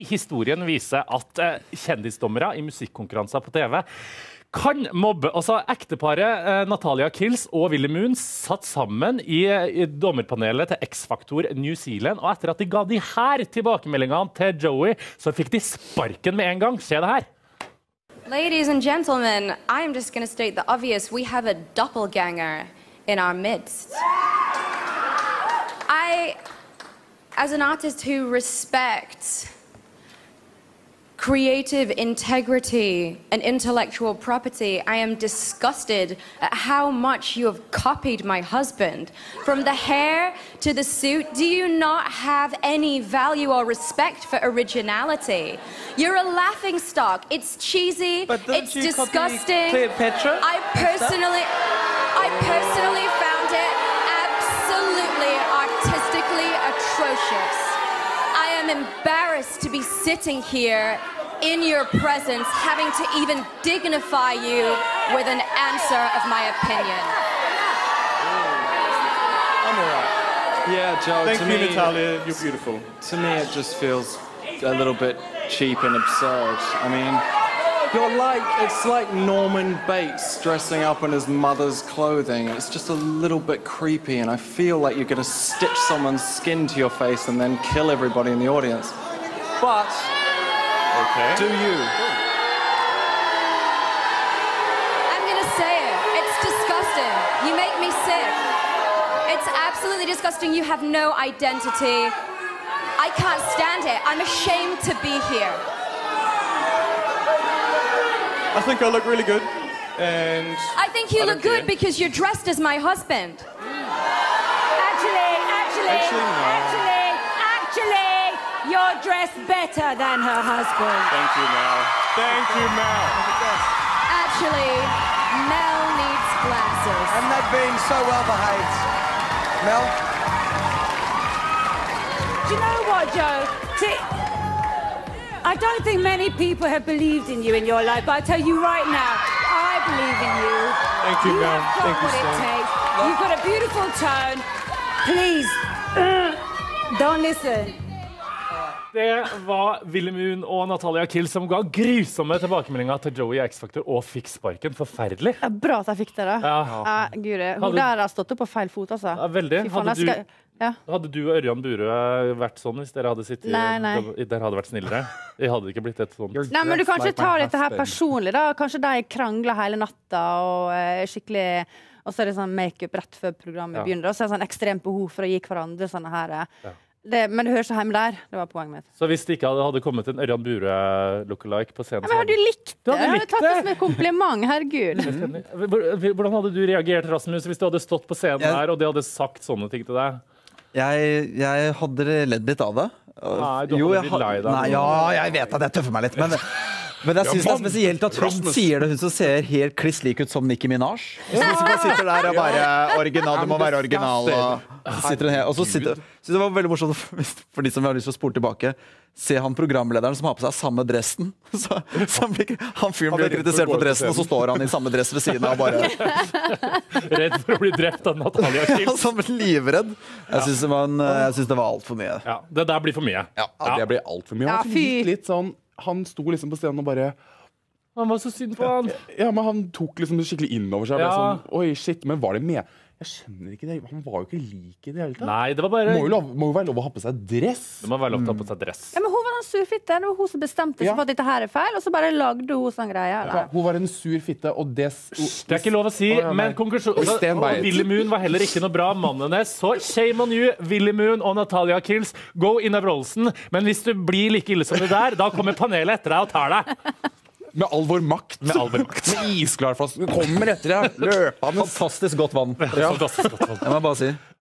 historien viser at kjendisdommere i musikkonkurranser på TV kan mobbe. Altså, ekteparet Natalia Kills og Willy Moon satt sammen i dommerpanelet til X-Factor New Zealand, og etter at de ga de her tilbakemeldingene til Joey, så fikk de sparken med en gang. Se det her. Ladies and gentlemen, I'm just going to state the obvious. We have a doppelganger in our midst. As an artist who respects creative integrity and intellectual property, I am disgusted at how much you have copied my husband. From the hair to the suit, do you not have any value or respect for originality? You're a laughingstock. It's cheesy, it's disgusting. Cleopatra? I personally found it absolutely artistically atrocious. I am embarrassed to be sitting here in your presence, having to even dignify you with an answer of my opinion. I'm alright. Yeah, Joe, Thank you, Natalia. You're beautiful. To me, it just feels a little bit cheap and absurd. I mean, it's like Norman Bates dressing up in his mother's clothing. It's just a little bit creepy, and I feel like you're going to stitch someone's skin to your face and then kill everybody in the audience. But, do you? I'm going to say it. It's disgusting. You make me sick. It's absolutely disgusting. You have no identity. I can't stand it. I'm ashamed to be here. I think I look really good, and I think you look good because you're dressed as my husband. Actually, you're dressed better than her husband. thank you, Mel. Thank you, Mel. Actually, Mel needs glasses. And they've been so well behaved. Mel? Do you know what, Joe? I don't think many people have believed in you in your life, but I tell you right now, I believe in you. Thank you, Mel. You've got Thank you, what it Stan. takes. You've got a beautiful tone. Please, don't listen. Det var Willy Moon og Natalia Kills som ga grusomme tilbakemeldinger til Joey i X-Factor og fikk sparken. Forferdelig. Ja, bra at jeg fikk det da. Ja. Gud, hun der har stått opp på feil fot, altså. Ja, veldig. Fy faen, Hadde du og Ørjan Burøe vært sånn hvis dere hadde sittet Nei. dere hadde vært snillere? Jeg hadde ikke blitt et sånt. Nei, men du kan ikke ta dette her personlig da. Kanskje de krangler hele natta og skikkelig, og så er det sånn make-up rett før programmet begynner, og så er det sånn ekstremt behov for å gi hverandre sånne her. Men det hører seg hjemme der, det var poenget mitt. Så hvis det ikke hadde kommet en Ørjan Burøe lookalike på scenen, men jeg hadde jo likt det. Jeg hadde tatt det som et kompliment, herregud. Hvordan hadde du reagert, Rasmus, hvis du hadde stått på scenen her, og de hadde sagt sånne ting til deg? Jeg hadde ledd litt av det. Nei, du hadde blitt lei deg. Nei, jeg vet at jeg tøffer meg litt, men jeg synes det er spesielt at hun sier det, hun som ser helt kliss lik ut som Nicki Minaj. Så bare sitter der og bare original, du må være original. Og så sitter det var veldig morsomt for de som har lyst til å spole tilbake, se han programlederen som har på seg samme dressen. Han fyren blir kritisert på dressen, og så står han i samme dress ved siden av bare redd for å bli drept av Natalia Kills. Han ble livredd. Jeg synes det var alt for mye. Ja, det der blir for mye. Ja, det blir alt for mye. Litt sånn, han sto liksom på scenen og bare han var så synd på han. Ja, men han tok liksom skikkelig innover seg. Sånn, oi, shit, men var det med? Jeg skjønner ikke det. Han var jo ikke lik i det hele tatt. Nei, det var bare... Må jo være lov å ha på seg dress. Det må være lov til å ha på seg dress. Ja, men hun var den surfitte. Det var hun som bestemte seg for at dette her er feil, og så bare lagde hun sånn greie. Ja, hun var en sur fitte, og det... Det er ikke lov å si, men konklusjonen... Willy Moon var heller ikke noe bra mann hennes, så shame on you, Willy Moon og Natalia Kills. Go in a Rolsen, men hvis du blir like ille som det der, da kommer panelet etter deg og tar deg. Med all vår makt. Med isklar flaske. Du kommer etter deg. Løpende. Fantastisk godt vann. Fantastisk godt vann. Jeg må bare si.